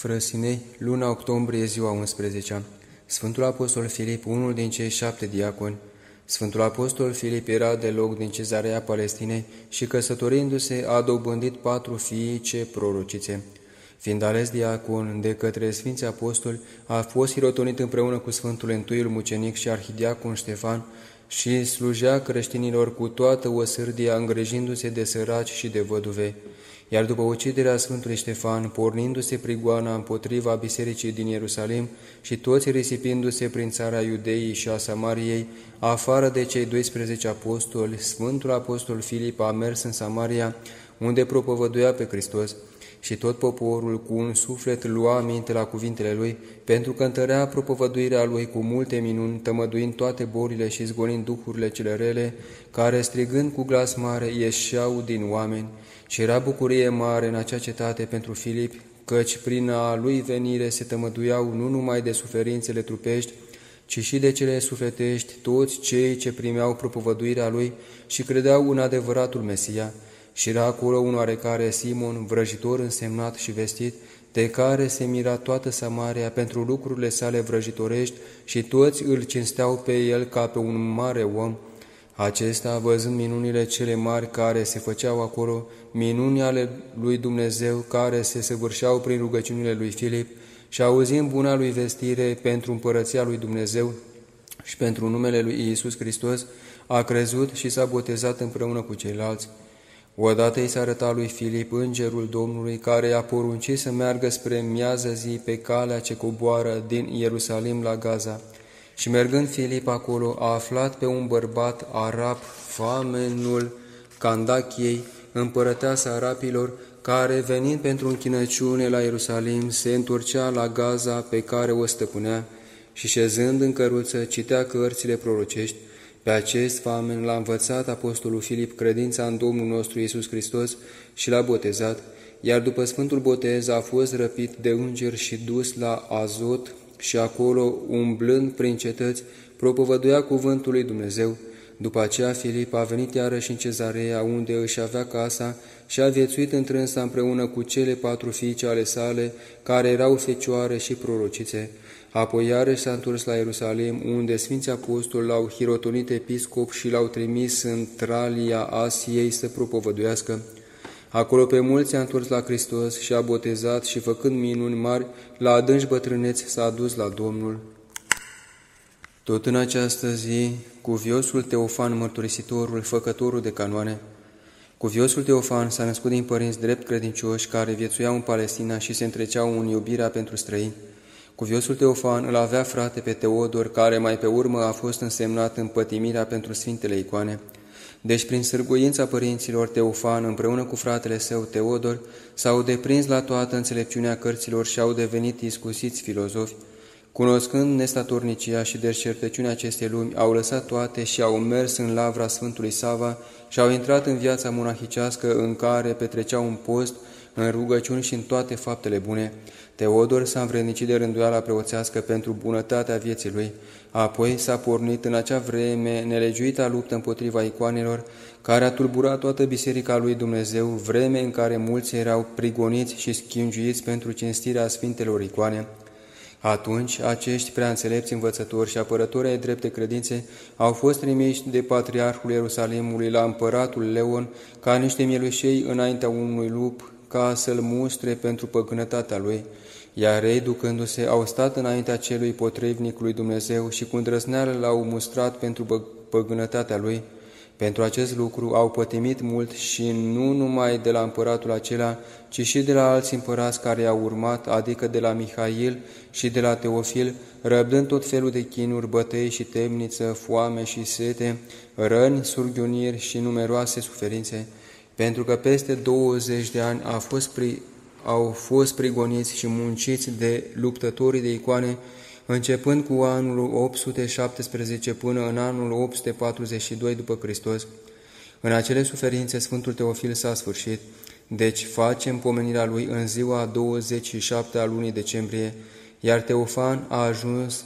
Frăsinei, luna octombrie, ziua 11-a. Sfântul Apostol Filip, unul din cei 7 diaconi. Sfântul Apostol Filip era deloc din Cezarea Palestinei și, căsătorindu-se, a dobândit 4 fiice prorocițe. Fiind ales diacon de către Sfinții Apostoli, a fost hirotonit împreună cu Sfântul Întâiul Mucenic și Arhidiacon Ștefan și slujea creștinilor cu toată osârdia, îngrijindu-se de săraci și de văduve. Iar după uciderea Sfântului Ștefan, pornindu-se prigoana împotriva bisericii din Ierusalim și toți risipindu-se prin țara Iudeii și a Samariei, afară de cei 12 apostoli, Sfântul Apostol Filip a mers în Samaria, unde propovăduia pe Hristos, și tot poporul cu un suflet lua aminte la cuvintele lui, pentru că întărea propovăduirea lui cu multe minuni, tămăduind toate bolile și zgonind duhurile cele rele, care, strigând cu glas mare, ieșeau din oameni. Și era bucurie mare în acea cetate pentru Filip, căci prin a lui venire se tămăduiau nu numai de suferințele trupești, ci și de cele sufletești toți cei ce primeau propovăduirea lui și credeau în adevăratul Mesia. Și era acolo un oarecare Simon, vrăjitor însemnat și vestit, de care se mira toată Samaria pentru lucrurile sale vrăjitorești și toți îl cinsteau pe el ca pe un mare om. Acesta, văzând minunile cele mari care se făceau acolo, minuni ale lui Dumnezeu care se săvârșeau prin rugăciunile lui Filip, și auzind buna lui vestire pentru împărăția lui Dumnezeu și pentru numele lui Iisus Hristos, a crezut și s-a botezat împreună cu ceilalți. Odată i s-a arătat lui Filip îngerul Domnului, care i-a poruncit să meargă spre miază zi pe calea ce coboară din Ierusalim la Gaza. Și mergând Filip acolo, a aflat pe un bărbat arab, famenul Candachiei, împărăteasa arapilor, care, venind pentru închinăciune la Ierusalim, se întorcea la Gaza pe care o stăpânea și, șezând în căruță, citea cărțile prorocești. Pe acest famen l-a învățat apostolul Filip credința în Domnul nostru Iisus Hristos și l-a botezat, iar după Sfântul Botez a fost răpit de îngeri și dus la Azot și acolo, umblând prin cetăți, propovăduia cuvântul lui Dumnezeu. După aceea Filip a venit iarăși în Cezarea, unde își avea casa și a viețuit întrânsa împreună cu cele 4 fiice ale sale, care erau fecioare și prorocițe. Apoi iarăși s-a întors la Ierusalim, unde Sfinții Apostoli l-au hirotonit episcop și l-au trimis în Tralia Asiei să propovăduiască. Acolo pe mulți a întors la Hristos și a botezat și, făcând minuni mari, la adânci bătrâneți s-a dus la Domnul. Tot în această zi, cuviosul Teofan, mărturisitorul, făcătorul de canoane. Cuviosul Teofan s-a născut din părinți drept credincioși care viețuiau în Palestina și se întreceau în iubirea pentru străini. Cuviosul Teofan îl avea frate pe Teodor, care mai pe urmă a fost însemnat în pătimirea pentru Sfintele Icoane. Deci, prin sârguința părinților, Teofan, împreună cu fratele său Teodor, s-au deprins la toată înțelepciunea cărților și au devenit iscusiți filozofi. Cunoscând nestatornicia și deșertăciunea acestei lumi, au lăsat toate și au mers în lavra Sfântului Sava și au intrat în viața monahicească, în care petreceau în post, în rugăciuni și în toate faptele bune. Teodor s-a învrednicit de rânduiala preoțească pentru bunătatea vieții lui. Apoi s-a pornit în acea vreme nelegiuita luptă împotriva icoanelor, care a tulburat toată biserica lui Dumnezeu, vreme în care mulți erau prigoniți și schingiuiți pentru cinstirea sfintelor icoane. Atunci, acești preaînțelepți învățători și apărători ai drepte credințe au fost trimiși de patriarhul Ierusalimului la împăratul Leon ca niște mielușei înaintea unui lup, ca să-l mustre pentru păgânătatea lui, iar ei, ducându-se, au stat înaintea celui potrivnic lui Dumnezeu și cu îndrăzneală l-au mustrat pentru păgânătatea lui. Pentru acest lucru au pătimit mult și nu numai de la împăratul acela, ci și de la alți împărați care i-au urmat, adică de la Mihail și de la Teofil, răbdând tot felul de chinuri, bătăi și temniță, foame și sete, răni, surghiuniri și numeroase suferințe, pentru că peste 20 de ani au fost prigoniți și munciți de luptătorii de icoane, începând cu anul 817 până în anul 842 după Hristos. În acele suferințe Sfântul Teofil s-a sfârșit, deci facem pomenirea lui în ziua 27 a lunii decembrie, iar Teofan a ajuns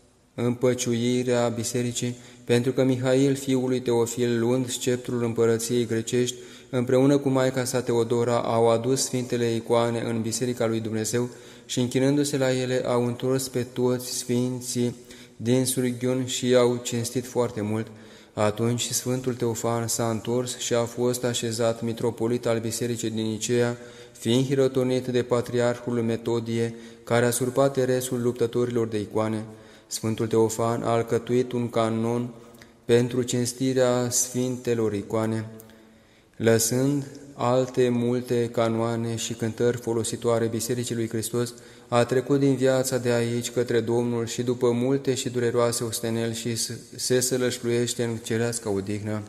împăciuirea bisericii, pentru că Mihail, fiul lui Teofil, luând sceptrul împărăției grecești, împreună cu maica sa Teodora, au adus sfintele icoane în Biserica lui Dumnezeu și închinându-se la ele au întors pe toți sfinții din Surghiun și i-au cinstit foarte mult. Atunci Sfântul Teofan s-a întors și a fost așezat mitropolit al Bisericii din Nicea, fiind hirotonit de patriarhul Metodie, care a surpat eresul luptătorilor de icoane. Sfântul Teofan a alcătuit un canon pentru cinstirea sfintelor icoane, lăsând alte multe canoane și cântări folositoare Bisericii lui Hristos, a trecut din viața de aici către Domnul și după multe și dureroase osteneli și se sălășluiește în cerească odihnă.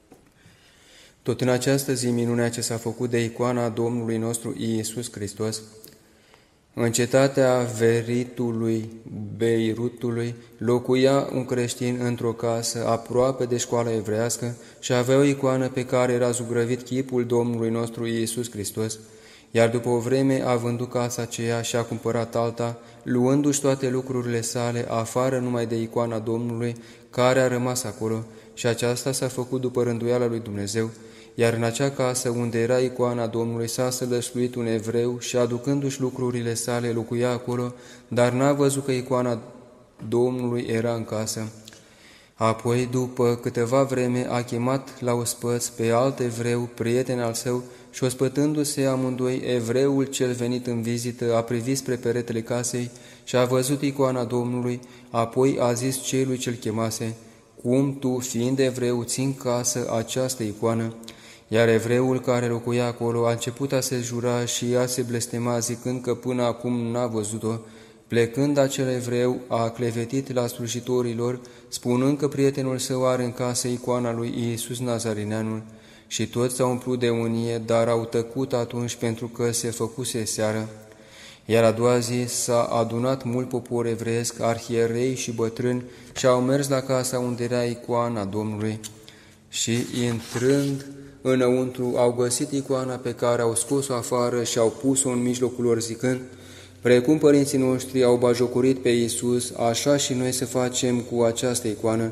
Tot în această zi minunea ce s-a făcut de icoana Domnului nostru Iisus Hristos, în cetatea Veritului Beirutului locuia un creștin într-o casă aproape de școala evrească și avea o icoană pe care era zugrăvit chipul Domnului nostru Iisus Hristos, iar după o vreme a vândut casa aceea și a cumpărat alta, luându-și toate lucrurile sale, afară numai de icoana Domnului, care a rămas acolo, și aceasta s-a făcut după rânduiala lui Dumnezeu, iar în acea casă unde era icoana Domnului s-a sălășluit un evreu și, aducându-și lucrurile sale, locuia acolo, dar n-a văzut că icoana Domnului era în casă. Apoi, după câteva vreme, a chemat la ospăț pe alt evreu, prieten al său, și ospătându-se amândoi, evreul cel venit în vizită a privit spre peretele casei și a văzut icoana Domnului, apoi a zis celui ce-l chemase: „Cum tu, fiind evreu, ții în casă această icoană?” Iar evreul care locuia acolo a început a se jura și a se blestema, zicând că până acum n-a văzut-o. Plecând acel evreu, a clevetit la slujitorilor, spunând că prietenul său are în casă icoana lui Iisus Nazarineanul. Și toți s-au umplut de mânie, dar au tăcut atunci pentru că se făcuse seară. Iar a doua zi s-a adunat mult popor evreiesc, arhierei și bătrâni, și au mers la casa unde era icoana Domnului. Și, intrând înăuntru, au găsit icoana pe care au scos-o afară și au pus-o în mijlocul lor, zicând: „Precum părinții noștri au bajocorit pe Iisus, așa și noi să facem cu această icoană.”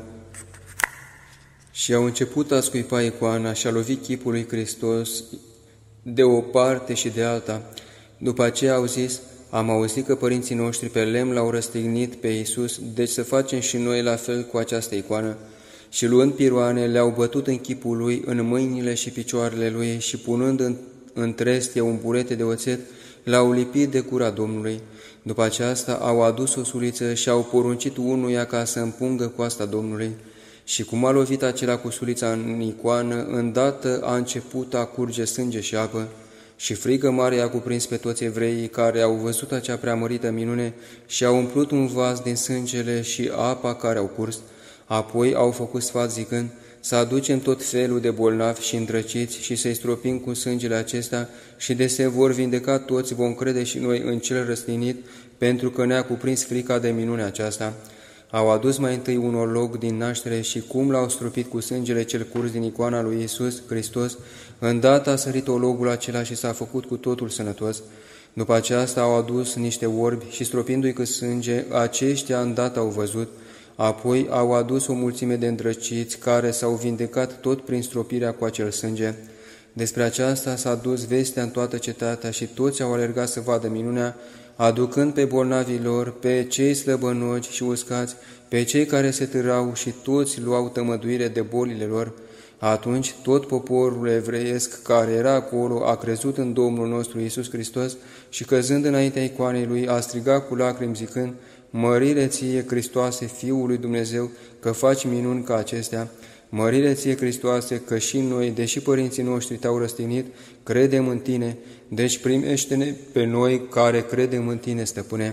Și au început a scuipa icoana și a lovit chipul lui Hristos de o parte și de alta. După aceea au zis: „Am auzit că părinții noștri pe lemn l-au răstignit pe Iisus, deci să facem și noi la fel cu această icoană.” Și luând piroane, le-au bătut în chipul lui, în mâinile și picioarele lui, și punând în trestie un burete de oțet, l-au lipit de cura Domnului. După aceasta au adus o suliță și au poruncit unuia ca să împungă coasta Domnului. Și cum a lovit acela cu sulița în icoană, îndată a început a curge sânge și apă. Și frică mare a cuprins pe toți evreii care au văzut acea preamărită minune și au umplut un vas din sângele și apa care au curs. Apoi au făcut sfat zicând: „Să aducem tot felul de bolnavi și îndrăciți și să-i stropim cu sângele acesta și de se vor vindeca toți, vom crede și noi în cel răstignit, pentru că ne-a cuprins frica de minunea aceasta.” Au adus mai întâi un olog din naștere și cum l-au stropit cu sângele cel curs din icoana lui Iisus Hristos, îndată a sărit ologul acela și s-a făcut cu totul sănătos. După aceasta au adus niște orbi și, stropindu-i cu sânge, aceștia îndată au văzut. Apoi au adus o mulțime de îndrăciți care s-au vindecat tot prin stropirea cu acel sânge. Despre aceasta s-a dus vestea în toată cetatea și toți au alergat să vadă minunea, aducând pe bolnavii lor, pe cei slăbănoci și uscați, pe cei care se târau, și toți luau tămăduire de bolile lor. Atunci tot poporul evreiesc care era acolo a crezut în Domnul nostru Iisus Hristos și, căzând înaintea icoanei lui, a strigat cu lacrimi zicând: „Mărire ție, Hristoase, Fiul lui Dumnezeu, că faci minuni ca acestea! Mărire ție, Hristoase, că și noi, deși părinții noștri te-au răstignit, credem în tine, deci primește-ne pe noi care credem în tine, Stăpâne.”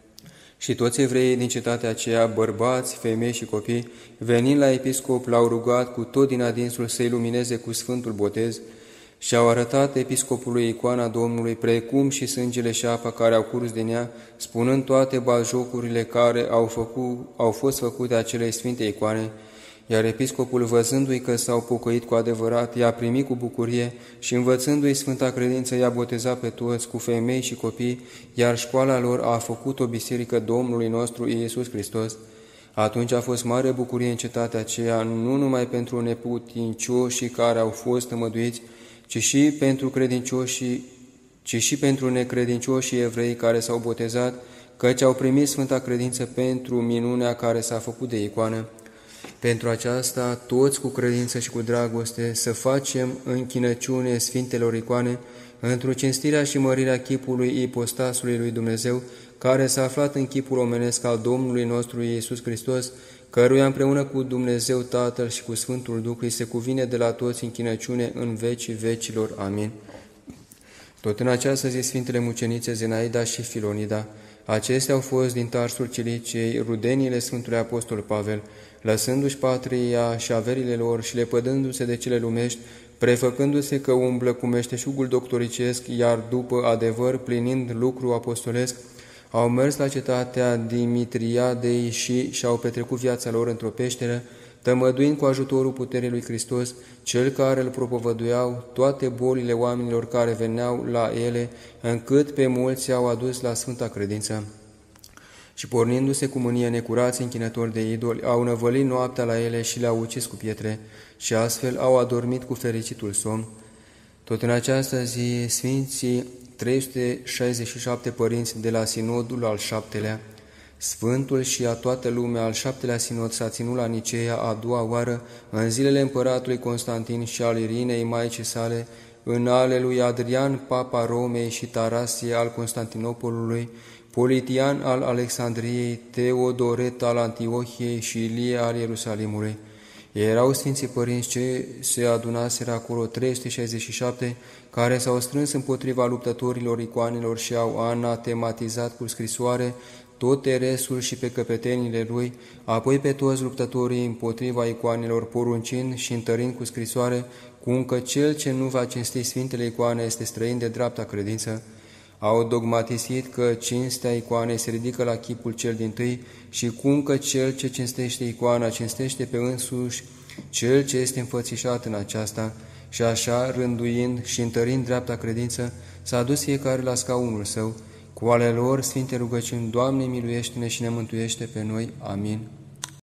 Și toți evreii din cetatea aceea, bărbați, femei și copii, venind la episcop, l-au rugat cu tot din adinsul să-i lumineze cu Sfântul Botez și au arătat episcopului icoana Domnului, precum și sângele și apa care au curs din ea, spunând toate batjocurile care au fost făcute acelei sfinte icoane. Iar episcopul, văzându-i că s-au pocăit cu adevărat, i-a primit cu bucurie și, învățându-i sfânta credință, i-a botezat pe toți, cu femei și copii, iar școala lor a făcut o biserică Domnului nostru Iisus Hristos. Atunci a fost mare bucurie în cetatea aceea, nu numai pentru neputincioșii care au fost tămăduiți, ci și pentru necredincioșii evrei care s-au botezat, căci au primit sfânta credință pentru minunea care s-a făcut de icoană. Pentru aceasta, toți cu credință și cu dragoste, să facem închinăciune sfintelor icoane, într-o cinstirea și mărirea chipului ipostasului lui Dumnezeu, care s-a aflat în chipul omenesc al Domnului nostru Iisus Hristos, căruia împreună cu Dumnezeu Tatăl și cu Sfântul Duh îi se cuvine de la toți închinăciune în vecii vecilor. Amin. Tot în această zi, Sfintele Mucenițe Zenaida și Filonida, acestea au fost din Tarsul Ciliciei, rudeniile Sfântului Apostol Pavel, lăsându-și patria și averile lor și lepădându-se de cele lumești, prefăcându-se că umblă cu meșteșugul doctoricesc, iar după adevăr, plinind lucru apostolesc, au mers la cetatea Dimitriadei și-au petrecut viața lor într-o peșteră, tămăduind cu ajutorul puterii lui Hristos, cel care îl propovăduiau, toate bolile oamenilor care veneau la ele, încât pe mulți au adus la sfânta credință. Și pornindu-se cu mânie necurați închinători de idoli, au năvălit noaptea la ele și le-au ucis cu pietre, și astfel au adormit cu fericitul somn. Tot în această zi, Sfinții 367 părinți de la Sinodul al VII-lea, Sfântul și a toată lumea al VII-lea Sinod s-a ținut la Niceea a doua oară, în zilele împăratului Constantin și al Irinei maicii sale, în ale lui Adrian, papa Romei, și Tarasie al Constantinopolului, Politian al Alexandriei, Teodoret al Antiohiei și Ilie al Ierusalimului. Erau Sfinții Părinți ce se adunaseră acolo 367, care s-au strâns împotriva luptătorilor icoanelor și au anatematizat cu scrisoare tot Teresul și pe căpetenile lui, apoi pe toți luptătorii împotriva icoanelor, poruncind și întărind cu scrisoare, cum că cel ce nu va cinsti Sfintele Icoane este străin de dreapta credință. Au dogmatisit că cinstea icoanei se ridică la chipul cel dintâi și cum că cel ce cinstește icoana cinstește pe însuși cel ce este înfățișat în aceasta, și așa, rânduind și întărind dreapta credință, s-a dus fiecare la scaunul său. Cu ale lor, Sfinte rugăciuni, Doamne, miluiește-ne și ne mântuiește pe noi. Amin.